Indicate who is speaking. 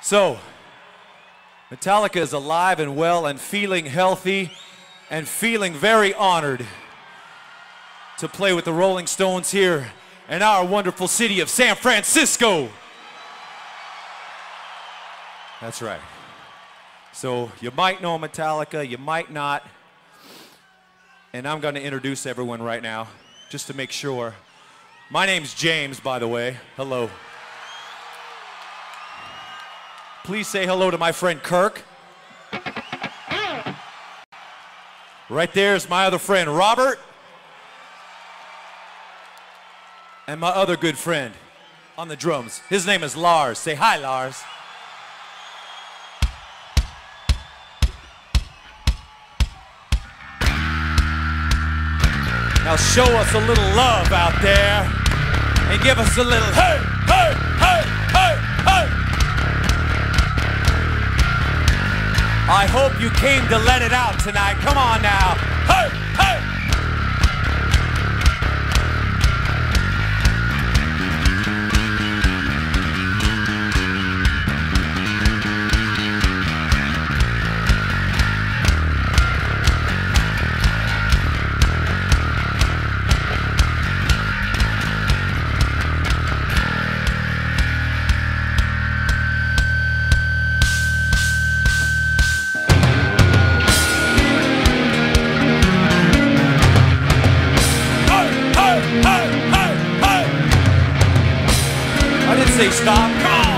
Speaker 1: So, Metallica is alive and well and feeling healthy and feeling very honored to play with the Rolling Stones here in our wonderful city of San Francisco. That's right. So you might know Metallica, you might not. And I'm going to introduce everyone right now, just to make sure. My name's James, by the way. Hello. Please say hello to my friend Kirk. Right there's my other friend Robert. And my other good friend on the drums. His name is Lars. Say hi, Lars. Now show us a little love out there and give us a little hey, hey, hey, hey, hey. I hope you came to let it out tonight. Come on now. Hey, hey. Say stop. Come on.